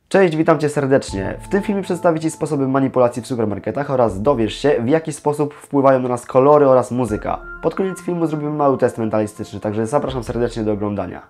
Cześć, witam Cię serdecznie. W tym filmie przedstawię Ci sposoby manipulacji w supermarketach oraz dowiesz się, w jaki sposób wpływają na nas kolory oraz muzyka. Pod koniec filmu zrobimy mały test mentalistyczny, także zapraszam serdecznie do oglądania.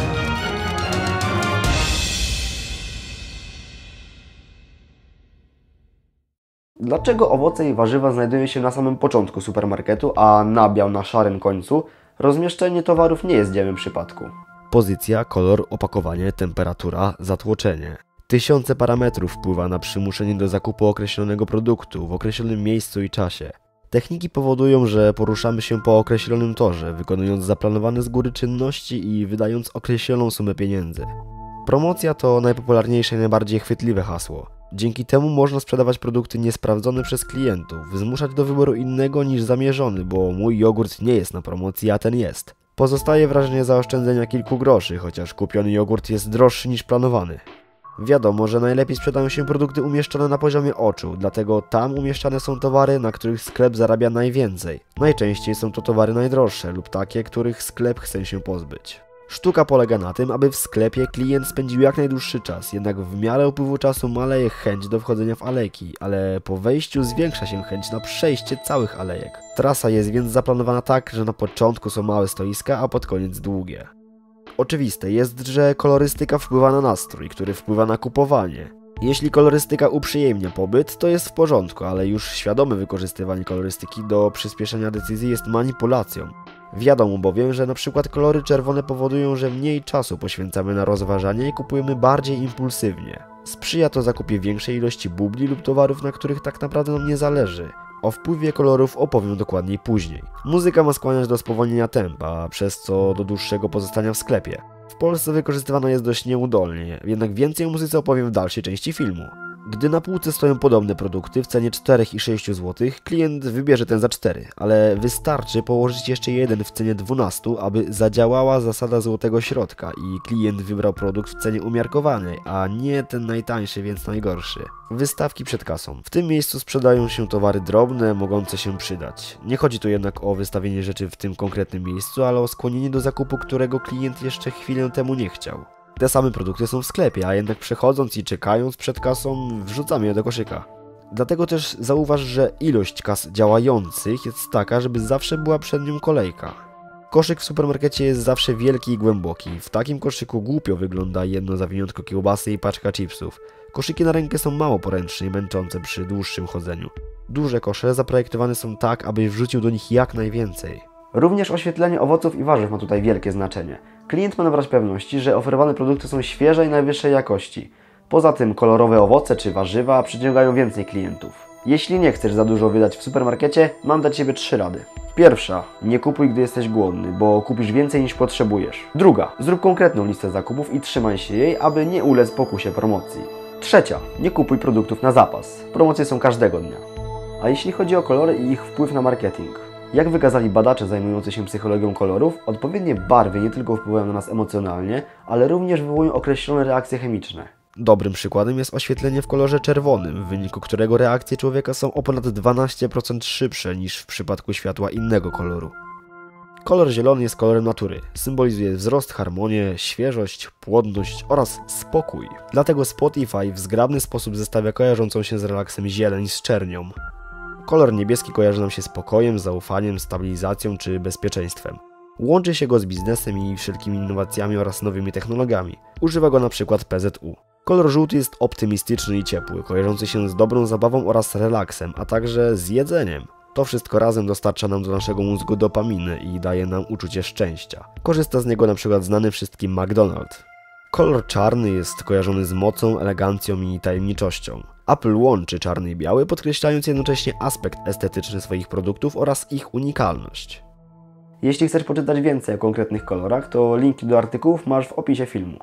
Dlaczego owoce i warzywa znajdują się na samym początku supermarketu, a nabiał na szarym końcu? Rozmieszczenie towarów nie jest dziełem przypadku. Pozycja, kolor, opakowanie, temperatura, zatłoczenie. Tysiące parametrów wpływa na przymuszenie do zakupu określonego produktu w określonym miejscu i czasie. Techniki powodują, że poruszamy się po określonym torze, wykonując zaplanowane z góry czynności i wydając określoną sumę pieniędzy. Promocja to najpopularniejsze i najbardziej chwytliwe hasło. Dzięki temu można sprzedawać produkty niesprawdzone przez klientów, zmuszać do wyboru innego niż zamierzony, bo mój jogurt nie jest na promocji, a ten jest. Pozostaje wrażenie zaoszczędzenia kilku groszy, chociaż kupiony jogurt jest droższy niż planowany. Wiadomo, że najlepiej sprzedają się produkty umieszczone na poziomie oczu, dlatego tam umieszczane są towary, na których sklep zarabia najwięcej. Najczęściej są to towary najdroższe lub takie, których sklep chce się pozbyć. Sztuka polega na tym, aby w sklepie klient spędził jak najdłuższy czas, jednak w miarę upływu czasu maleje chęć do wchodzenia w alejki, ale po wejściu zwiększa się chęć na przejście całych alejek. Trasa jest więc zaplanowana tak, że na początku są małe stoiska, a pod koniec długie. Oczywiste jest, że kolorystyka wpływa na nastrój, który wpływa na kupowanie. Jeśli kolorystyka uprzyjemnia pobyt, to jest w porządku, ale już świadome wykorzystywanie kolorystyki do przyspieszenia decyzji jest manipulacją. Wiadomo bowiem, że np. kolory czerwone powodują, że mniej czasu poświęcamy na rozważanie i kupujemy bardziej impulsywnie. Sprzyja to zakupie większej ilości bubli lub towarów, na których tak naprawdę nam nie zależy. O wpływie kolorów opowiem dokładniej później. Muzyka ma skłaniać do spowolnienia tempa, przez co do dłuższego pozostania w sklepie. W Polsce wykorzystywana jest dość nieudolnie, jednak więcej o muzyce opowiem w dalszej części filmu. Gdy na półce stoją podobne produkty w cenie 4 i 6 zł, klient wybierze ten za 4, ale wystarczy położyć jeszcze jeden w cenie 12, aby zadziałała zasada złotego środka i klient wybrał produkt w cenie umiarkowanej, a nie ten najtańszy, więc najgorszy. Wystawki przed kasą. W tym miejscu sprzedają się towary drobne, mogące się przydać. Nie chodzi tu jednak o wystawienie rzeczy w tym konkretnym miejscu, ale o skłonienie do zakupu, którego klient jeszcze chwilę temu nie chciał. Te same produkty są w sklepie, a jednak przechodząc i czekając przed kasą, wrzucamy je do koszyka. Dlatego też zauważ, że ilość kas działających jest taka, żeby zawsze była przed nią kolejka. Koszyk w supermarkecie jest zawsze wielki i głęboki. W takim koszyku głupio wygląda jedno zawiniątko kiełbasy i paczka chipsów. Koszyki na rękę są mało poręczne i męczące przy dłuższym chodzeniu. Duże kosze zaprojektowane są tak, abyś wrzucił do nich jak najwięcej. Również oświetlenie owoców i warzyw ma tutaj wielkie znaczenie. Klient ma nabrać pewności, że oferowane produkty są świeże i najwyższej jakości. Poza tym kolorowe owoce czy warzywa przyciągają więcej klientów. Jeśli nie chcesz za dużo wydać w supermarkecie, mam dla Ciebie 3 rady. Pierwsza, nie kupuj, gdy jesteś głodny, bo kupisz więcej niż potrzebujesz. Druga, zrób konkretną listę zakupów i trzymaj się jej, aby nie ulec pokusie promocji. Trzecia, nie kupuj produktów na zapas. Promocje są każdego dnia. A jeśli chodzi o kolory i ich wpływ na marketing? Jak wykazali badacze zajmujący się psychologią kolorów, odpowiednie barwy nie tylko wpływają na nas emocjonalnie, ale również wywołują określone reakcje chemiczne. Dobrym przykładem jest oświetlenie w kolorze czerwonym, w wyniku którego reakcje człowieka są o ponad 12% szybsze niż w przypadku światła innego koloru. Kolor zielony jest kolorem natury. Symbolizuje wzrost, harmonię, świeżość, płodność oraz spokój. Dlatego Spotify w zgrabny sposób zestawia kojarzącą się z relaksem zieleń z czernią. Kolor niebieski kojarzy nam się z spokojem, zaufaniem, stabilizacją czy bezpieczeństwem. Łączy się go z biznesem i wszelkimi innowacjami oraz nowymi technologiami. Używa go na przykład PZU. Kolor żółty jest optymistyczny i ciepły, kojarzący się z dobrą zabawą oraz relaksem, a także z jedzeniem. To wszystko razem dostarcza nam do naszego mózgu dopaminy i daje nam uczucie szczęścia. Korzysta z niego na przykład znany wszystkim McDonald's. Kolor czarny jest kojarzony z mocą, elegancją i tajemniczością. Apple łączy czarny i biały, podkreślając jednocześnie aspekt estetyczny swoich produktów oraz ich unikalność. Jeśli chcesz poczytać więcej o konkretnych kolorach, to linki do artykułów masz w opisie filmu.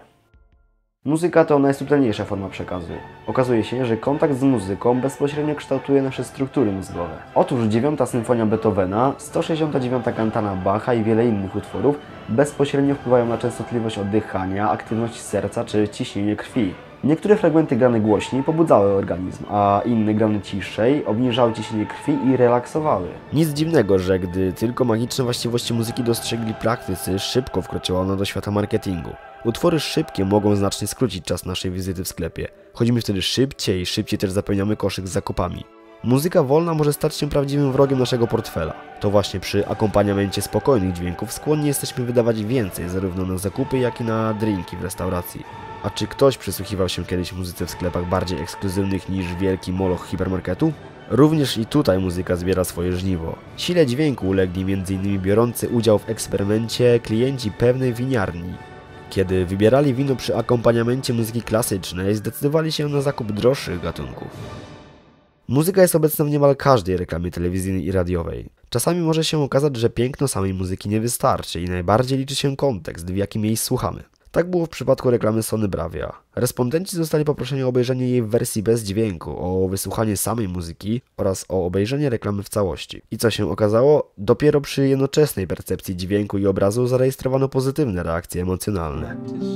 Muzyka to najsubtelniejsza forma przekazu. Okazuje się, że kontakt z muzyką bezpośrednio kształtuje nasze struktury mózgowe. Otóż 9. symfonia Beethovena, 169. kantata Bacha i wiele innych utworów bezpośrednio wpływają na częstotliwość oddychania, aktywność serca czy ciśnienie krwi. Niektóre fragmenty grane głośniej pobudzały organizm, a inne grane ciszej obniżały ciśnienie krwi i relaksowały. Nic dziwnego, że gdy tylko magiczne właściwości muzyki dostrzegli praktycy, szybko wkroczyła ona do świata marketingu. Utwory szybkie mogą znacznie skrócić czas naszej wizyty w sklepie. Chodzimy wtedy szybciej też zapełniamy koszyk z zakupami. Muzyka wolna może stać się prawdziwym wrogiem naszego portfela. To właśnie przy akompaniamencie spokojnych dźwięków skłonni jesteśmy wydawać więcej zarówno na zakupy, jak i na drinki w restauracji. A czy ktoś przysłuchiwał się kiedyś muzyce w sklepach bardziej ekskluzywnych niż wielki moloch hipermarketu? Również i tutaj muzyka zbiera swoje żniwo. Sile dźwięku ulegli m.in. biorący udział w eksperymencie klienci pewnej winiarni. Kiedy wybierali wino przy akompaniamencie muzyki klasycznej, zdecydowali się na zakup droższych gatunków. Muzyka jest obecna w niemal każdej reklamie telewizyjnej i radiowej. Czasami może się okazać, że piękno samej muzyki nie wystarczy i najbardziej liczy się kontekst, w jakim jej słuchamy. Tak było w przypadku reklamy Sony Bravia. Respondenci zostali poproszeni o obejrzenie jej w wersji bez dźwięku, o wysłuchanie samej muzyki oraz o obejrzenie reklamy w całości. I co się okazało? Dopiero przy jednoczesnej percepcji dźwięku i obrazu zarejestrowano pozytywne reakcje emocjonalne.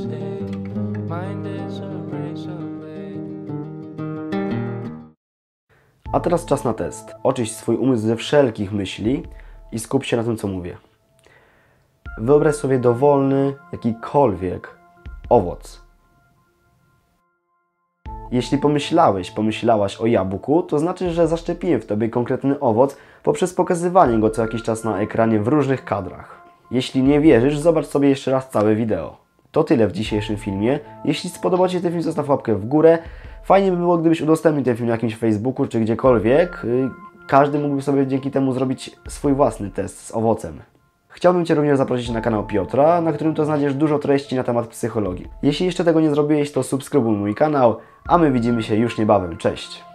A teraz czas na test. Oczyść swój umysł ze wszelkich myśli i skup się na tym, co mówię. Wyobraź sobie dowolny, jakikolwiek owoc. Jeśli pomyślałaś o jabłku, to znaczy, że zaszczepiłem w tobie konkretny owoc poprzez pokazywanie go co jakiś czas na ekranie w różnych kadrach. Jeśli nie wierzysz, zobacz sobie jeszcze raz całe wideo. To tyle w dzisiejszym filmie. Jeśli spodobał Ci się ten film, zostaw łapkę w górę. Fajnie by było, gdybyś udostępnił ten film na jakimś Facebooku czy gdziekolwiek. Każdy mógłby sobie dzięki temu zrobić swój własny test z owocem. Chciałbym Cię również zaprosić na kanał Piotra, na którym to znajdziesz dużo treści na temat psychologii. Jeśli jeszcze tego nie zrobiłeś, to subskrybuj mój kanał, a my widzimy się już niebawem. Cześć!